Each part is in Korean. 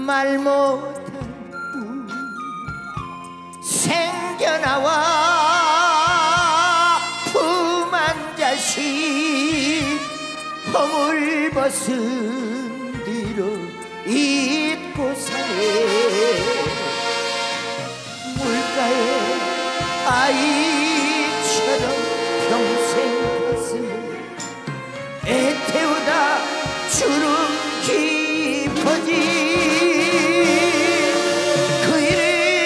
말 못할 뿐 생겨나와 품 한 자식 허물 벗은 뒤로 잊고 사네. 물가에 아이처럼 평생 가슴을 애태우다 주름 깊어진 그 이름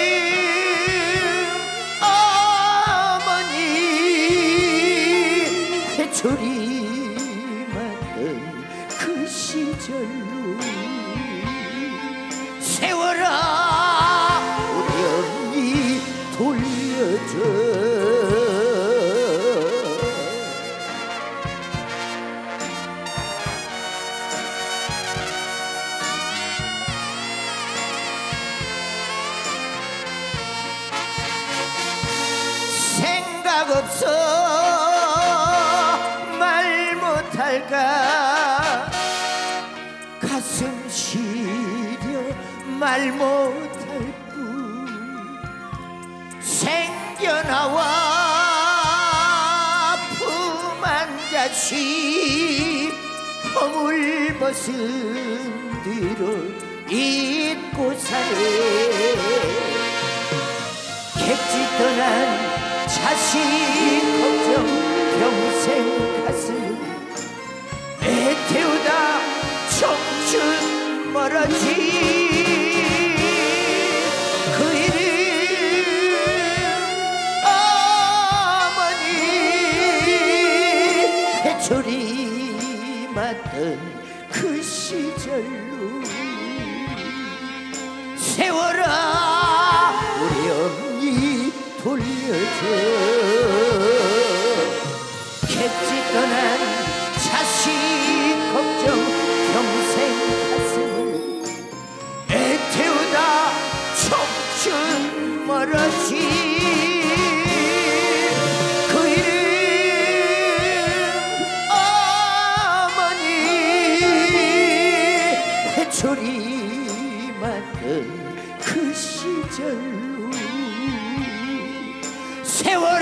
어머니. 회초리 맞던 그 시절로 세워라 우리 언니 돌려줘. 생각 없어 말 못할까. 가슴 시려 말 못할 뿐 생겨나와 품 한 자식 허물 벗은 뒤로 잊고 사네. 객지 떠난 자식 걱정 평생 가슴을 애태우다 청춘 멀어진 그 이름 어머니. 회초리 맞던 그 시절로 세워라 우리 언니 돌려줘. 객지 떠난 자식 걱정 평생 가슴을 애태우다 청춘 멀어진 그 이름 어머니. 회초리 맞던 그 시절로 세월